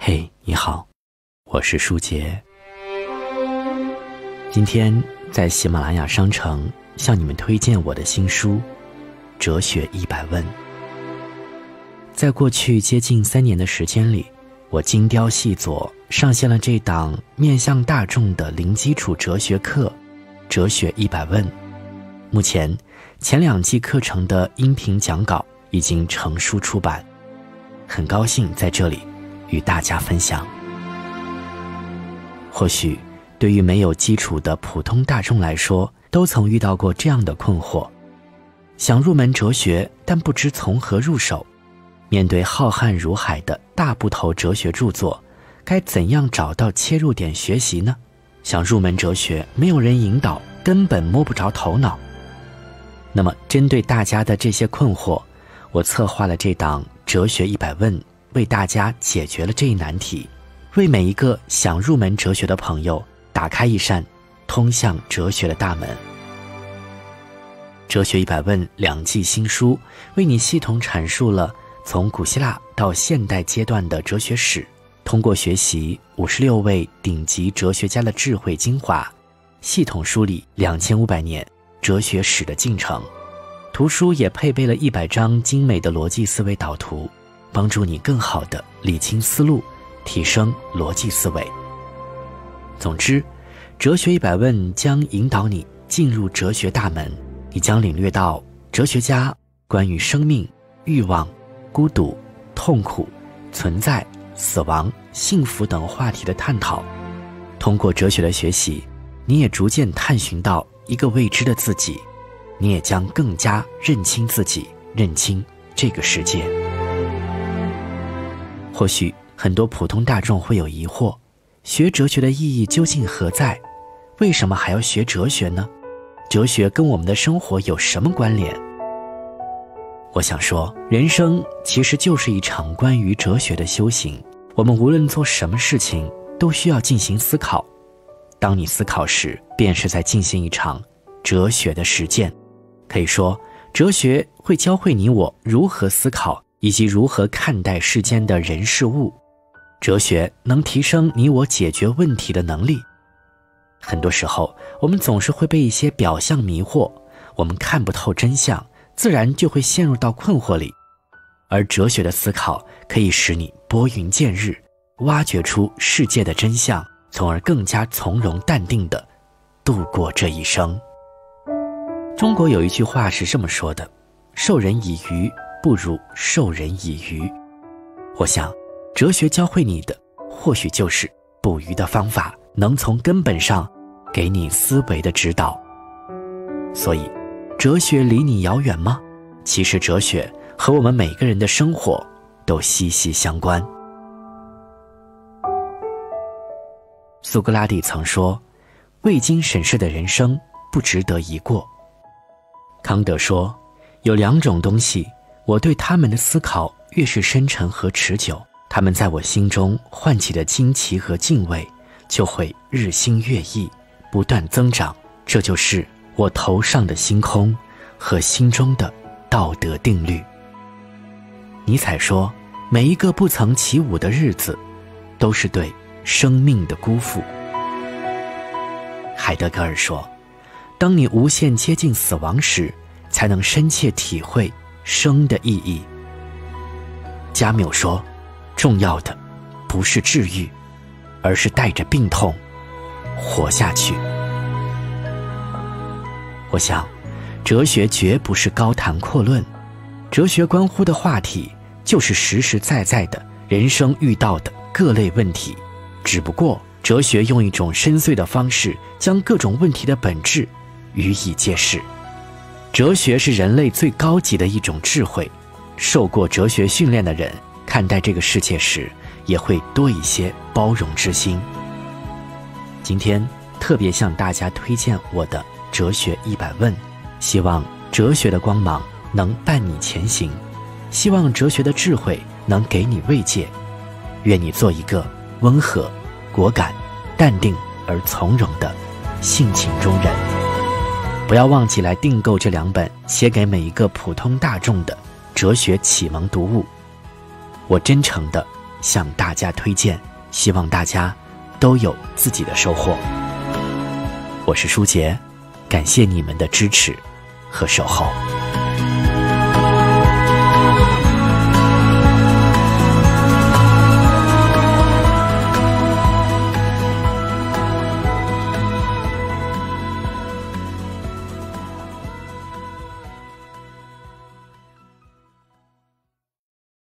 嘿，你好，我是舒杰。今天在喜马拉雅商城向你们推荐我的新书《哲学100问》。在过去接近3年的时间里，我精雕细琢上线了这档面向大众的零基础哲学课《哲学100问》。目前前2季课程的音频讲稿已经成书出版，很高兴在这里与大家分享。或许对于没有基础的普通大众来说，都曾遇到过这样的困惑：想入门哲学，但不知从何入手；面对浩瀚如海的大部头哲学著作，该怎样找到切入点学习呢？想入门哲学，没有人引导，根本摸不着头脑。那么针对大家的这些困惑，我策划了这档哲学100问，为大家解决了这一难题，为每一个想入门哲学的朋友打开一扇通向哲学的大门。哲学100问2季新书为你系统阐述了从古希腊到现代阶段的哲学史，通过学习56位顶级哲学家的智慧精华，系统梳理2500年哲学史的进程。图书也配备了100张精美的逻辑思维导图，帮助你更好地理清思路，提升逻辑思维。总之，哲学100问将引导你进入哲学大门，你将领略到哲学家关于生命、欲望、孤独、痛苦、存在、死亡、幸福等话题的探讨。通过哲学的学习，你也逐渐探寻到一个未知的自己，你也将更加认清自己，认清这个世界。或许很多普通大众会有疑惑，学哲学的意义究竟何在？为什么还要学哲学呢？哲学跟我们的生活有什么关联？我想说，人生其实就是一场关于哲学的修行。我们无论做什么事情，都需要进行思考。当你思考时，便是在进行一场哲学的实践。可以说，哲学会教会你我如何思考，以及如何看待世间的人事物。哲学能提升你我解决问题的能力。很多时候，我们总是会被一些表象迷惑，我们看不透真相，自然就会陷入到困惑里。而哲学的思考可以使你拨云见日，挖掘出世界的真相，从而更加从容淡定地度过这一生。中国有一句话是这么说的：授人以鱼，不如授人以渔。我想，哲学教会你的，或许就是捕鱼的方法，能从根本上给你思维的指导。所以，哲学离你遥远吗？其实哲学和我们每个人的生活都息息相关。苏格拉底曾说，未经审视的人生不值得一过。康德说，有2种东西，我对他们的思考越是深沉和持久，他们在我心中唤起的惊奇和敬畏就会日新月异，不断增长。这就是我头上的星空和心中的道德定律。尼采说，每一个不曾起舞的日子都是对生命的辜负。海德格尔说，当你无限接近死亡时，才能深切体会生的意义。加缪说，重要的不是治愈，而是带着病痛活下去。我想，哲学绝不是高谈阔论，哲学关乎的话题就是实实在在的人生遇到的各类问题，只不过哲学用一种深邃的方式，将各种问题的本质予以揭示。哲学是人类最高级的一种智慧，受过哲学训练的人看待这个世界时，也会多一些包容之心。今天特别向大家推荐我的哲学100问，希望哲学的光芒能伴你前行，希望哲学的智慧能给你慰藉。愿你做一个温和、果敢、淡定而从容的性情中人。不要忘记来订购这2本写给每一个普通大众的哲学启蒙读物。我真诚地向大家推荐，希望大家都有自己的收获。我是舒杰，感谢你们的支持和守候。